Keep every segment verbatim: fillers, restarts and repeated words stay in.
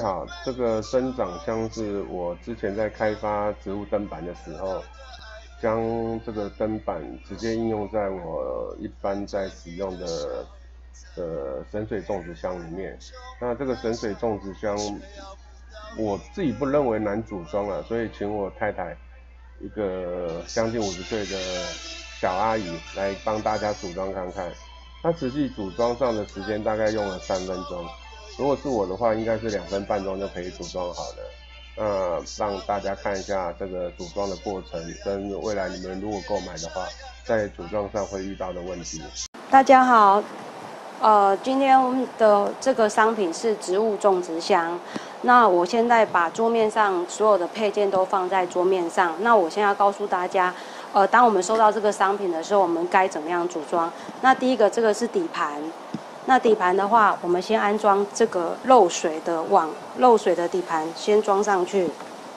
好，这个生长箱是我之前在开发植物灯板的时候，将这个灯板直接应用在我一般在使用的的省水种植箱里面。那这个省水种植箱，我自己不认为难组装啊，所以请我太太，一个将近五十岁的小阿姨来帮大家组装看看。她实际组装上的时间大概用了三分钟。如果是我的话，应该是两分半钟就可以组装好的。那让大家看一下这个组装的过程，跟未来你们如果购买的话，在组装上会遇到的问题。 大家好，呃，今天我们的这个商品是植物种植箱。那我现在把桌面上所有的配件都放在桌面上。那我现在要告诉大家，呃，当我们收到这个商品的时候，我们该怎么样组装？那第一个，这个是底盘。那底盘的话，我们先安装这个漏水的网，漏水的底盘先装上去。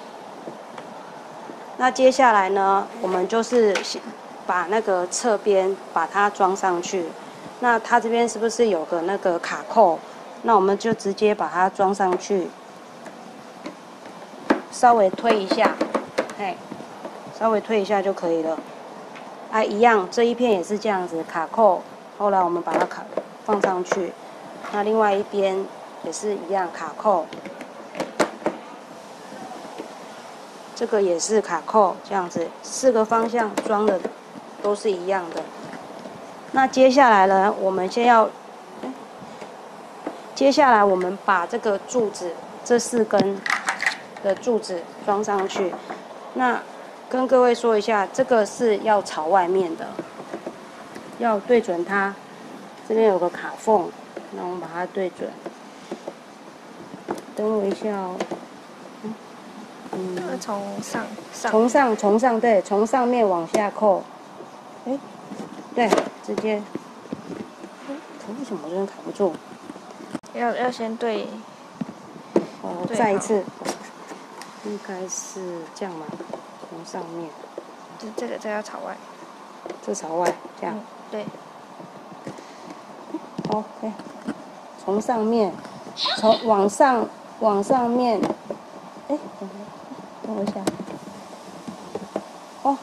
那接下来呢，我们就是把那个侧边把它装上去。那它这边是不是有个那个卡扣？那我们就直接把它装上去，稍微推一下，嘿，稍微推一下就可以了。啊，一样，这一片也是这样子卡扣。后来我们把它卡。放上去，那另外一边也是一样卡扣，这个也是卡扣，这样子四个方向装的都是一样的。那接下来呢，我们先要，接下来我们把这个柱子这四根的柱子装上去。那跟各位说一下，这个是要朝外面的，要对准它。这边有个卡缝，那我们把它对准。等我一下哦。 嗯，从上上。 从上从上对，从上面往下扣。哎，对，直接。可为什么我这边卡不住？ 要要先对。 哦，再一次。应该是这样吗？从上面。 这这个这要朝外。 这朝外，这样。 嗯、对。 OK， 从上面，从往上往上面，哎，等等我一下，哦，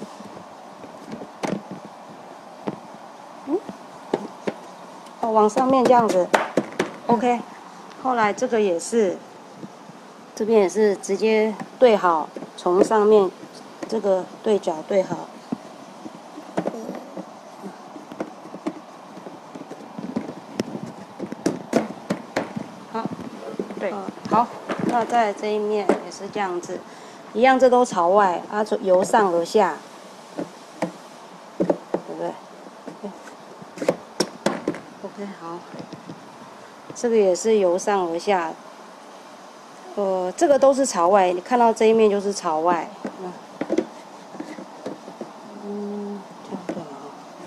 嗯，哦，往上面这样子 ，OK， 后来这个也是，这边也是直接对好，从上面这个对角对好。好，那在这一面也是这样子，一样，这都朝外，啊，由上而下，对不对 ？OK， 好，这个也是由上而下，呃，这个都是朝外，你看到这一面就是朝外，嗯，嗯，这样对吗？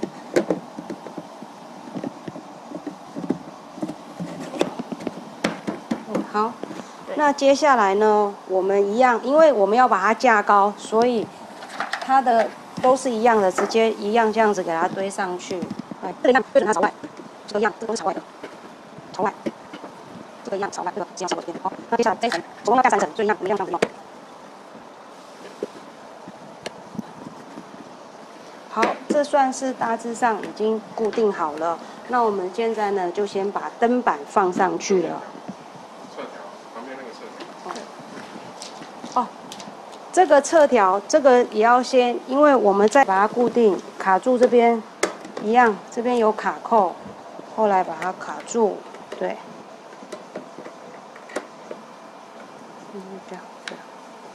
嗯，好。那接下来呢，我们一样，因为我们要把它架高，所以它的都是一样的，直接一样这样子给它堆上去。哎，这个一样对准它朝外，这个一样，这个都是朝外的，朝外，这个一样朝外，这个这样朝外这边。好，那接下来这一层总共要盖三层，所以一样，我们一样这样子用。好，这算是大致上已经固定好了。那我们现在呢，就先把灯板放上去了。哦，这个侧条，这个也要先，因为我们再把它固定卡住这边，一样，这边有卡扣，后来把它卡住，对。嗯，这样，这样。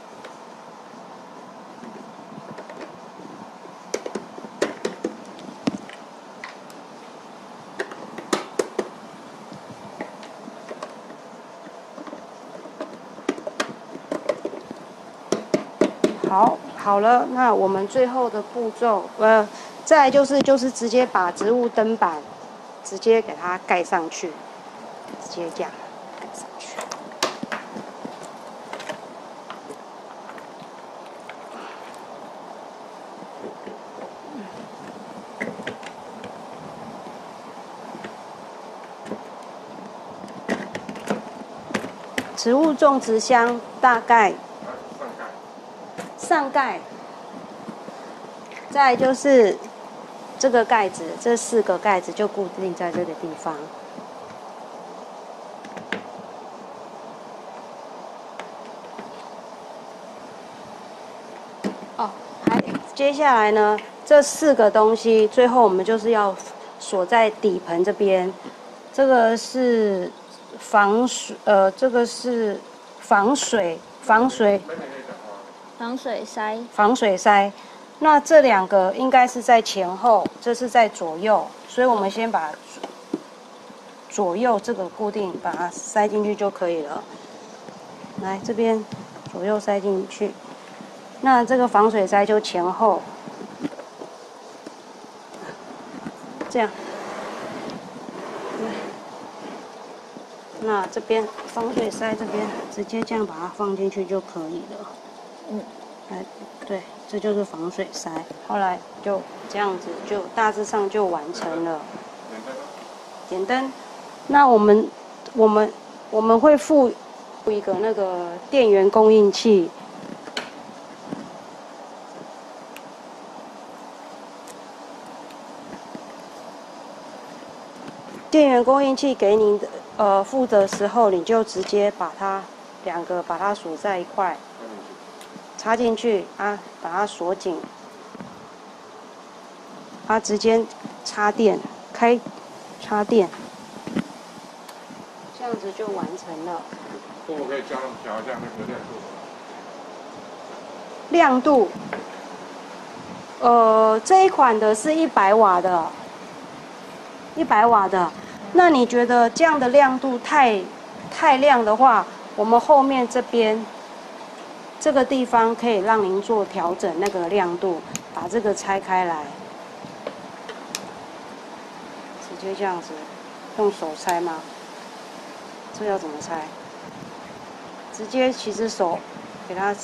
好，好了，那我们最后的步骤，呃，再来就是就是直接把植物灯板直接给它盖上去，直接这样盖上去。 植物种植箱大概上盖，再来就是这个盖子，这四个盖子就固定在这个地方。哦，还接下来呢，这四个东西，最后我们就是要锁在底盆这边。这个是防水，呃，这个是防水，防水， 防水塞。 防水塞。那这两个应该是在前后，这是在左右，所以我们先把左右这个固定，把它塞进去就可以了。来，这边左右塞进去。那这个防水塞就前后，这样。那这边防水塞这边直接这样把它放进去就可以了。嗯，哎，对，这就是防水塞。后来就这样子，就大致上就完成了。点灯。那我们我们我们会附一个那个电源供应器。电源供应器给你的，呃，付的时候你就直接把它两个把它锁在一块，插进去啊，把它锁紧，啊，直接插电，开插电，这样子就完成了。 所以我可以教他们调一下那个亮度。 亮度，呃，这一款的是一百瓦的，一百瓦的。那你觉得这样的亮度太太亮的话，我们后面这边这个地方可以让您做调整那个亮度，把这个拆开来，直接这样子用手拆吗？这要怎么拆？直接其实手给它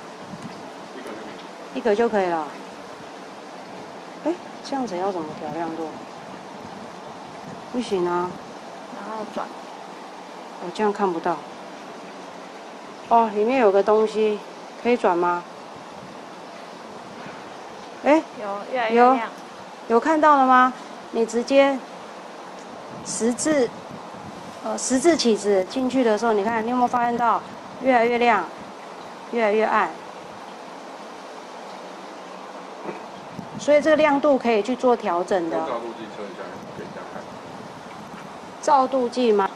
一个就可以了。哎，这样子要怎么调亮度？不行啊， 然后转。 我这样看不到。哦，里面有个东西，可以转吗？哎， 有越来越有亮。 有看到了吗？你直接十字，呃，十字起子进去的时候，你看你有没有发现到越来越亮，越来越暗？所以这个亮度可以去做调整的。 照度计测一下，可以这样看。 照度计吗？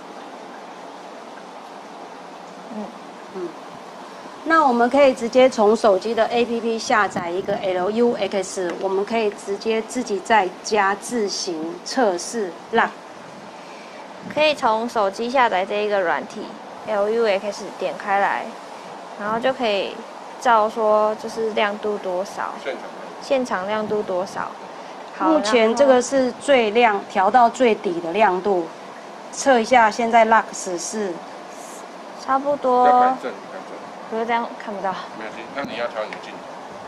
嗯嗯。那我们可以直接从手机的 A P P 下载一个 L U X， 我们可以直接自己在家自行测试让。 可以从手机下载这一个软体 L U X， 点开来，然后就可以照说就是亮度多少， 现场现场亮度多少。好， 目前这个是最亮，调到最底的亮度，测一下现在 lux 是差不要多改，正，改正。 可是这样看不到。 没关系，那你要调你的镜头。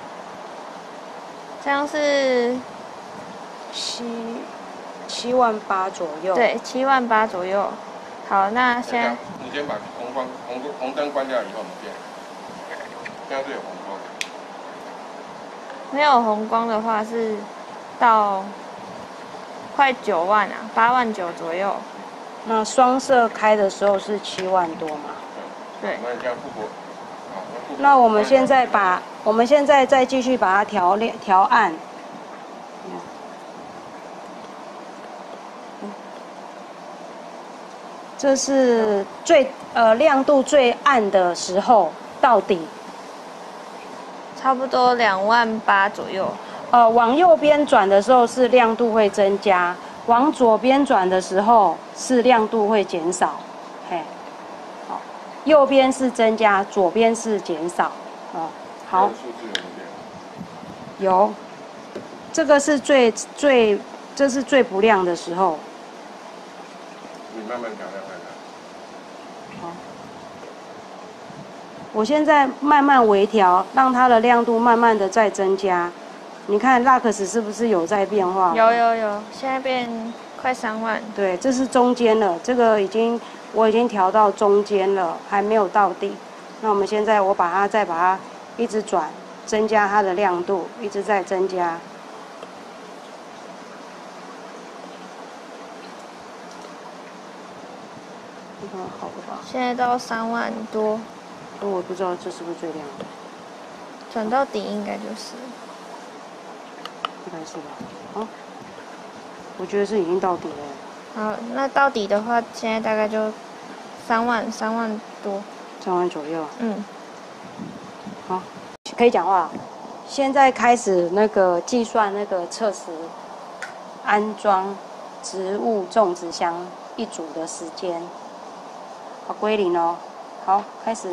这样是七七万八左右。 对七万八左右。好，那现在你先把红光红红灯关掉以后，我们变。这样是有红光的。 没有红光的话是到快九万啊，八万九左右。 那双色开的时候是七万多嘛？ 对。 那你这样复活。 那我们现在把，我们现在再继续把它调亮调暗。这是最呃亮度最暗的时候到底。 差不多两万八左右。 呃，往右边转的时候是亮度会增加，往左边转的时候是亮度会减少。嘿，好，右边是增加，左边是减少。哦，好。 数字有没有变？ 有，这个是最最，这是最不亮的时候。 你慢慢调亮看看。 好，我现在慢慢微调，让它的亮度慢慢的在增加。你看 lux 是不是有在变化？ 有有有，现在变快三万。 对，这是中间了，这个已经我已经调到中间了，还没有到底。那我们现在我把它再把它一直转，增加它的亮度，一直在增加。这个好了吧？ 现在到三万多， 我不知道这是不是最亮的， 转到底应该就是， 应该是吧？啊，我觉得是已经到底了。 好，那到底的话，现在大概就三万三万多， 三万左右。 嗯， 好，可以讲话。现在开始那个计算那个测试安装植物种植箱一组的时间。好，归零哦。好，开始。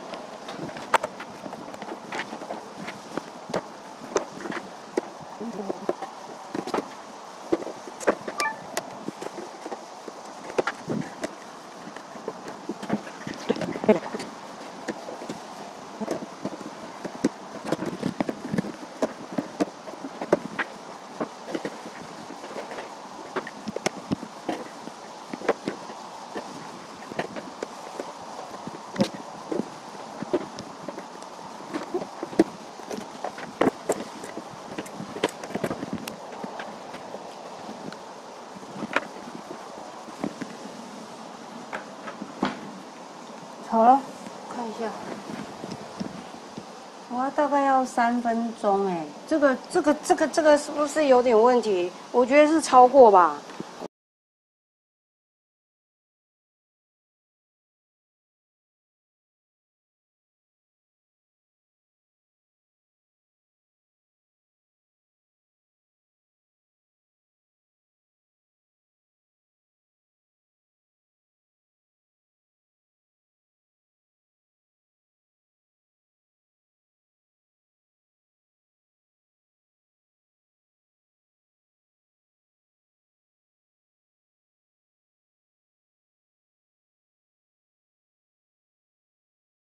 对了。好了，看一下，哇，大概要三分钟哎，这个这个这个这个是不是有点问题？我觉得是超过吧。